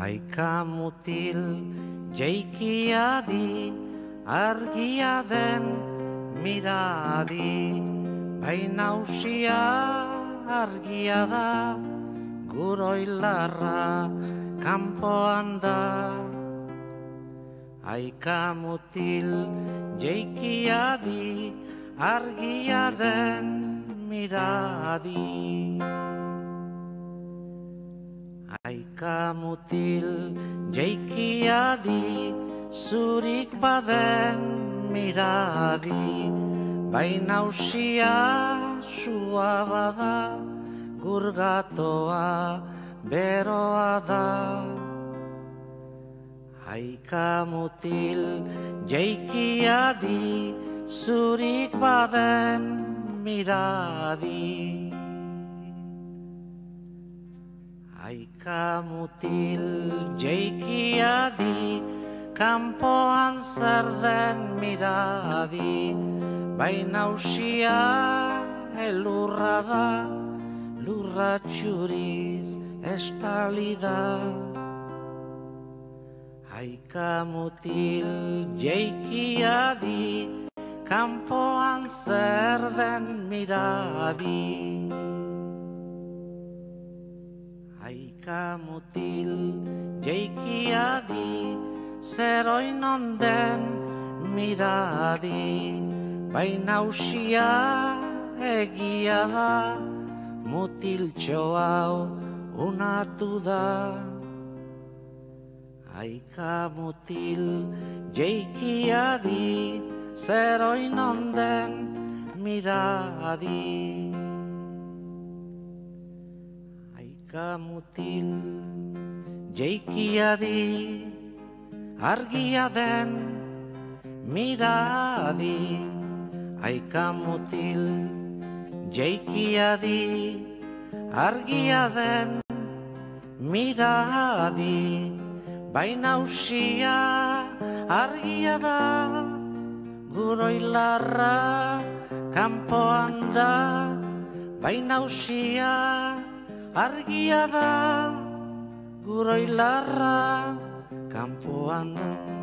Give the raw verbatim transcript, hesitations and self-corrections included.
Aika mutil jeikia di, argia den miradi, baina usia argia da, guroilarra kanpoan da. Aika mutil jeikia di, argia den miradi. Aika mutil jeikia di, zurik baden miradi, baina usia sua bada, gurgatoa beroa da. Aika mutil jeikia di, zurik baden miradi. Aika mutil jeikia di, kanpoan zer den miradi, baina usia elurra da, lurra txuriz estali da. Aika mutil jeikia di, kanpoan zer den miradi. Aika mutil jeikia di, zer oinon den miradi, baina usia egia da, mutiltxo hau unatu da. Aika mutil jeikia di, zer oinon den miradi. Aika mutil jeikia di, argia den miradi. Aika mutil jeikia di, argia den miradi, baina usia argia da, guroilarra kanpoan da, baina usia argia da, guroilarra kanpoan da.